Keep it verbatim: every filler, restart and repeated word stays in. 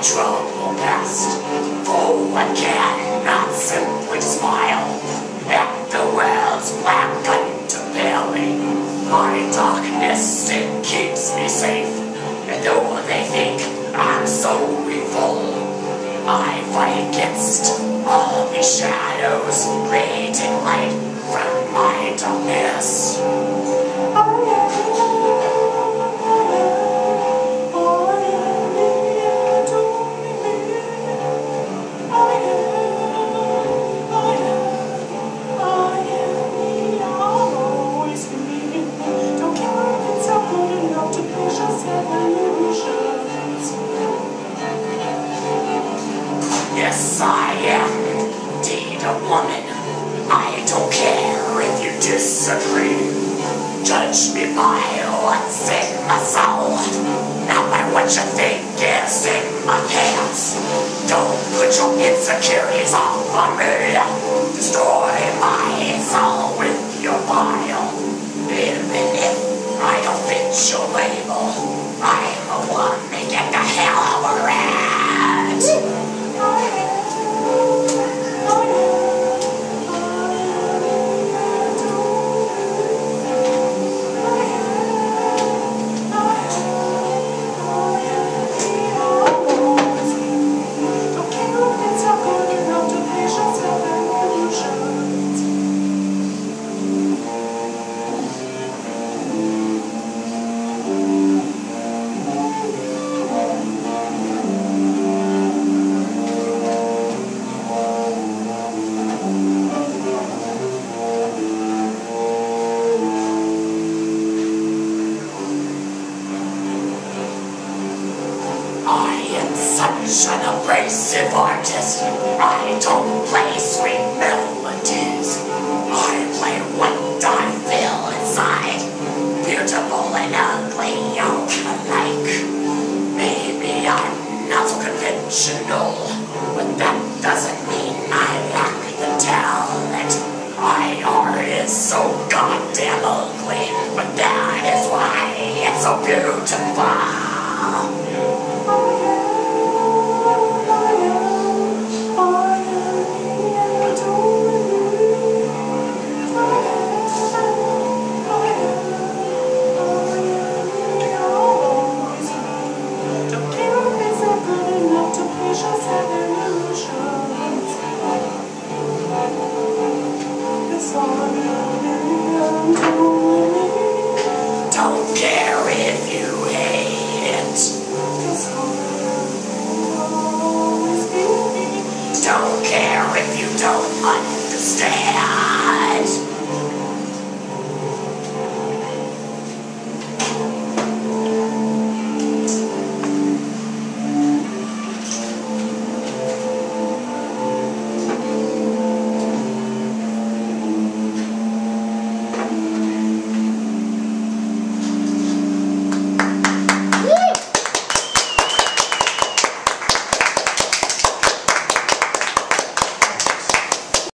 trouble past, for I cannot simply smile at the world's black underbelly. My darkness, it keeps me safe, and though they think I'm so evil, I fight against all these shadows, creating light from my darkness. Yes, I am indeed a woman. I don't care if you disagree. Judge me by what's in my soul, not by what you think is in my pants. Don't put your insecurities off on me. Destroy my soul with your bile. Even if I don't fit your label, I'm a woman, get the hell over it. Such an abrasive artist. I don't play sweet melodies. I play what I feel inside. Beautiful and ugly, all alike. Maybe I'm not so conventional, but that doesn't mean I lack the talent. My art is so